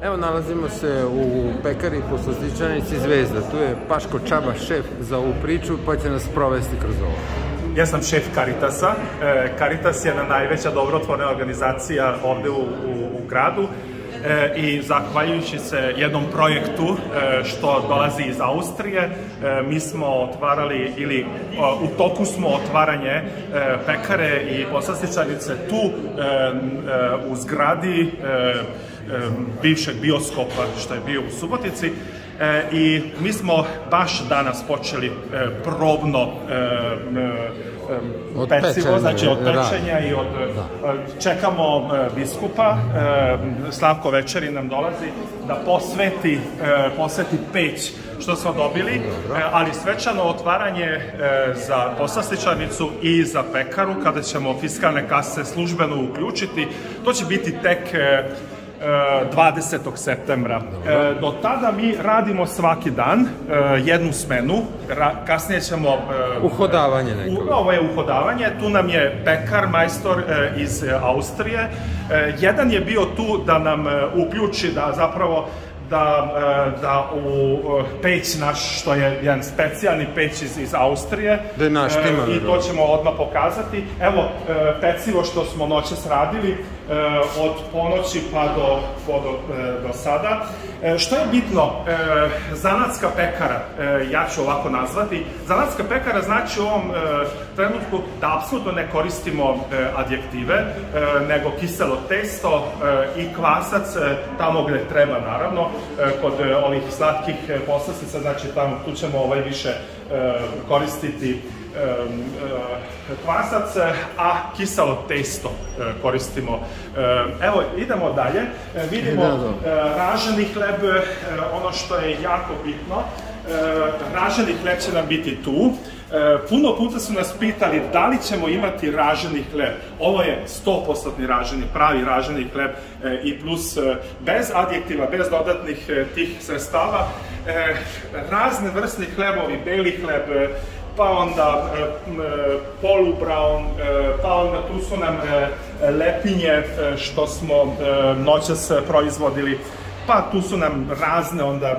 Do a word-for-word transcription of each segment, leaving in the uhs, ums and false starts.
Evo, nalazimo se u pekari Poslastičarnici Zvezda. Tu je Paško Čaba, šef za ovu priču, pa će nas provesti kroz ovo. Ja sam šef Caritasa. Caritas je jedna najveća dobrotvorna organizacija ovde u, u, u gradu i zahvaljujući se jednom projektu što dolazi iz Austrije, mi smo otvarali ili u toku smo otvaranje pekare i poslastičarnice tu u zgradi bivšeg bioskopa što je bio u Subotici. I mi smo baš danas počeli probno pecivo, znači od pečenja i od... Čekamo biskupa, Slavko Večeri nam dolazi da posveti, posveti peć što smo dobili, ali svečano otvaranje za poslastičarnicu i za pekaru, kada ćemo fiskalne kase službeno uključiti, to će biti tek dvadesetog septembra. Do tada mi radimo svaki dan, jednu smenu, kasnije ćemo... Uhodavanje nekoga. Ovo je uhodavanje, tu nam je pekar, majstor iz Austrije. Jedan je bio tu da nam uključi da zapravo da, da u peć naš, što je jedan specijalni peć iz, iz Austrije, da je naš timan, i to ćemo odmah pokazati. Evo, pecivo što smo noćas radili, od ponoći pa do, do, do sada. Što je bitno, zanatska pekara, ja ću ovako nazvati, zanatska pekara znači u ovom trenutku da apsolutno ne koristimo adjektive, nego kiselo testo i kvasac tamo gde treba, naravno, kod ovih slatkih poslastica, znači tamo tu ćemo ovaj više koristiti kvasac, a kiselo testo koristimo. Evo, idemo dalje. Vidimo raženi hleb, ono što je jako bitno. Raženi hleb će nam biti tu. Puno puta su nas pitali da li ćemo imati raženi hleb. Ovo je sto posto raženi, pravi raženi hleb i plus bez adjektiva, bez dodatnih tih sredstava. Razne vrstni hlebovi, beli hleb, pa onda polubraun, pa onda tu su nam lepinje što smo noćas proizvodili, pa tu su nam razne onda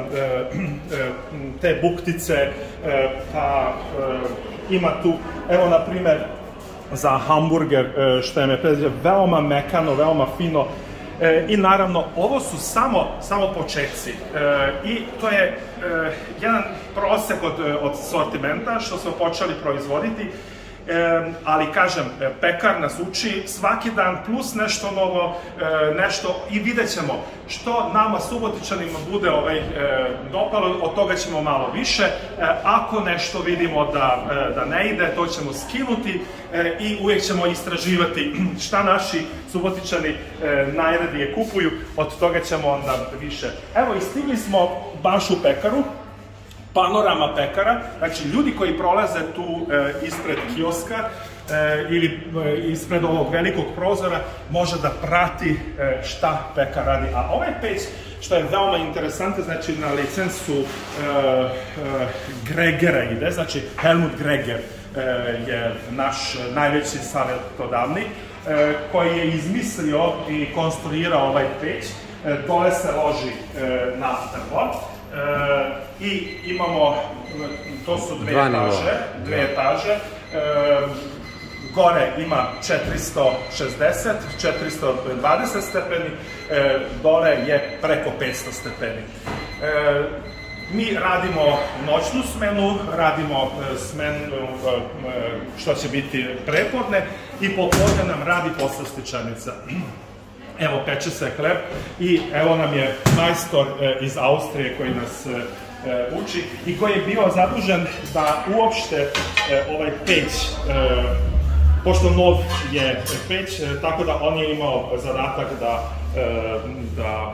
te buktice, pa ima tu, evo na primer za hamburger, što je me predviđa, veoma mekano, veoma fino. I naravno, ovo su samo, samo početci i to je jedan prosek od, od sortimenta što smo počeli proizvoditi, ali kažem, pekar nas uči svaki dan plus nešto novo, nešto i vidjet ćemo što nama Subotičanima bude ovaj, dopalo, od toga ćemo malo više. Ako nešto vidimo da, da ne ide, to ćemo skinuti i uvijek ćemo istraživati šta naši Subotičani najradije kupuju, od toga ćemo onda više. Evo, i stigli smo baš u pekaru, Panorama pekara, znači ljudi koji prolaze tu e, ispred kioska e, ili e, ispred ovog velikog prozora može da prati e, šta pekar radi. A ovaj peć, što je veoma interesantno, znači na licencu e, e, Gregera ide, znači Helmut Greger e, je naš najveći savjetodavni e, koji je izmislio i konstruirao ovaj peć. E, dole se loži e, na drvo. E, i imamo, to su dve etaže, dve etaže, e, gore ima četiristo šezdeset, četiristo dvadeset stepeni, e, dole je preko petsto stepeni. E, mi radimo noćnu smenu, radimo smenu što će biti prepodne i popodne nam radi poslastičarnica. Evo, peče se hleb i evo nam je majstor iz Austrije koji nas uči i koji je bio zadužen da uopšte ovaj peć, pošto nov je peć, tako da on je imao zadatak da, da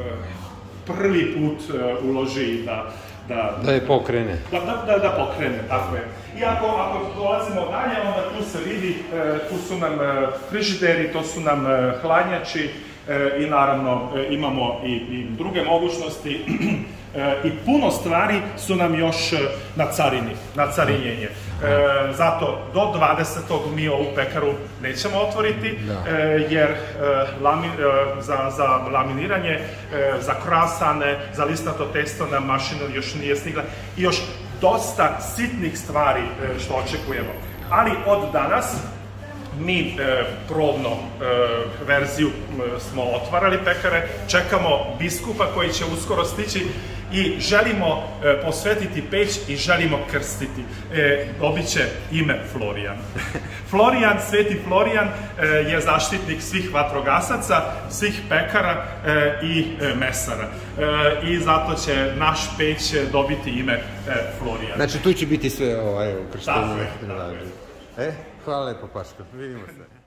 prvi put uloži i da Da, da je pokrene. Da, da, da, da pokrene, tako je. I ako, ako dolazimo dalje, onda tu se vidi, tu su nam frižideri, to su nam hladnjači i naravno imamo i, i druge mogućnosti. I puno stvari su nam još na carini, na carinjenje. Zato do dvadesetog mi ovu pekaru nećemo otvoriti, jer za laminiranje, za krasane, za listato testo nam mašina još nije stigla i još dosta sitnih stvari što očekujemo. Ali od danas mi probno verziju smo otvarali pekare, čekamo biskupa koji će uskoro stići i želimo posvetiti peć i želimo krstiti. Dobit će ime Florijan. Florijan, Sveti Florijan je zaštitnik svih vatrogasaca, svih pekara i mesara. I zato će naš peć dobiti ime Florijan. Znači tu će biti sve ukrštenje. E, hvala lepo Paško, vidimo se.